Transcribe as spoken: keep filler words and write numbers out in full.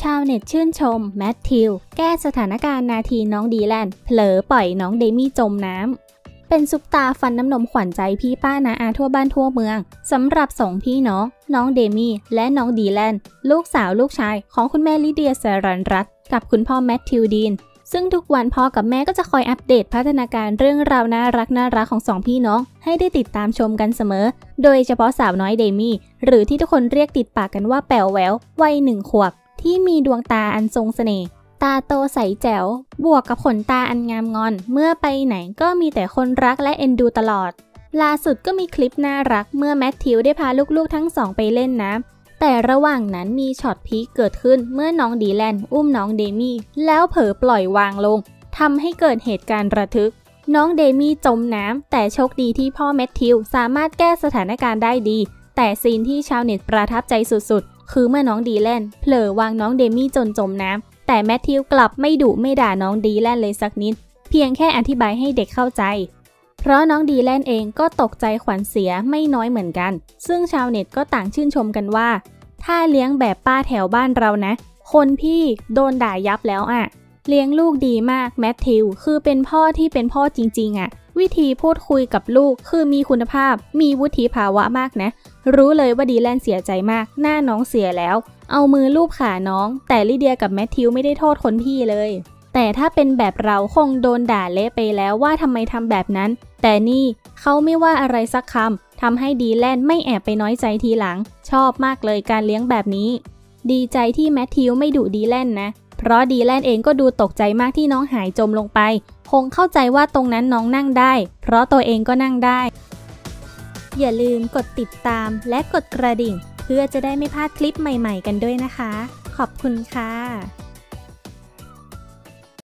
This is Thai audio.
าวเน็ตชื่นชมแมทธิวแก้สถานการณ์นาทีน้องดีแลนเผลอปล่อยน้องเดมี่จมน้ำเป็นซุปตาฟันน้ำนมขวัญใจพี่ป้านาอาทั่วบ้านทั่วเมืองสำหรับสองพี่น้องน้องเดมี่และน้องดีแลนลูกสาวลูกชายของคุณแม่ลิเดียสรัญรัตน์กับคุณพ่อแมทธิวดีนซึ่งทุกวันพ่อกับแม่ก็จะคอยอัปเดตพัฒนาการเรื่องราวน่ารักน่ารักของสองพี่น้องให้ได้ติดตามชมกันเสมอโดยเฉพาะสาวน้อยเดมี่หรือที่ทุกคนเรียกติดปากกันว่าแป๋วแหวววัยหนึ่งขวบที่มีดวงตาอันทรงเสน่ห์ตาโตใสแจ๋วบวกกับขนตาอันงามงอนเมื่อไปไหนก็มีแต่คนรักและเอ็นดูตลอดล่าสุดก็มีคลิปน่ารักเมื่อแมทธิวได้พาลูกๆทั้งสองไปเล่นน้ำแต่ระหว่างนั้นมีช็อตพีคเกิดขึ้นเมื่อน้องดีแลนอุ้มน้องเดมี่แล้วเผลอปล่อยวางลงทำให้เกิดเหตุการณ์ระทึกน้องเดมี่จมน้ำแต่โชคดีที่พ่อแมทธิวสามารถแก้สถานการณ์ได้ดีแต่ซีนที่ชาวเน็ตประทับใจสุดๆคือเมื่อน้องดีแลนเผลอวางน้องเดมี่จนจมน้ำแต่แมทธิวกลับไม่ดุไม่ด่าน้องดีแลนเลยสักนิดเพียงแค่อธิบายให้เด็กเข้าใจเพราะน้องดีแลนเองก็ตกใจขวัญเสียไม่น้อยเหมือนกันซึ่งชาวเน็ตก็ต่างชื่นชมกันว่าถ้าเลี้ยงแบบป้าแถวบ้านเรานะคนพี่โดนด่ายับแล้วอ่ะเลี้ยงลูกดีมากแมทธิวคือเป็นพ่อที่เป็นพ่อจริงๆอ่ะวิธีพูดคุยกับลูกคือมีคุณภาพมีวุฒิภาวะมากนะรู้เลยว่าดีแลนเสียใจมากหน้าน้องเสียแล้วเอามือลูบขาน้องแต่ลิเดียกับแมทธิวไม่ได้โทษคนพี่เลยแต่ถ้าเป็นแบบเราคงโดนด่าเละไปแล้วว่าทำไมทำแบบนั้นแต่นี่เขาไม่ว่าอะไรสักคำทำให้ดีแลนไม่แอบไปน้อยใจทีหลังชอบมากเลยการเลี้ยงแบบนี้ดีใจที่แมทธิวไม่ดุดีแลนนะเพราะดีแลนเองก็ดูตกใจมากที่น้องหายจมลงไปคงเข้าใจว่าตรงนั้นน้องนั่งได้เพราะตัวเองก็นั่งได้อย่าลืมกดติดตามและกดกระดิ่งเพื่อจะได้ไม่พลาดคลิปใหม่ๆกันด้วยนะคะขอบคุณค่ะ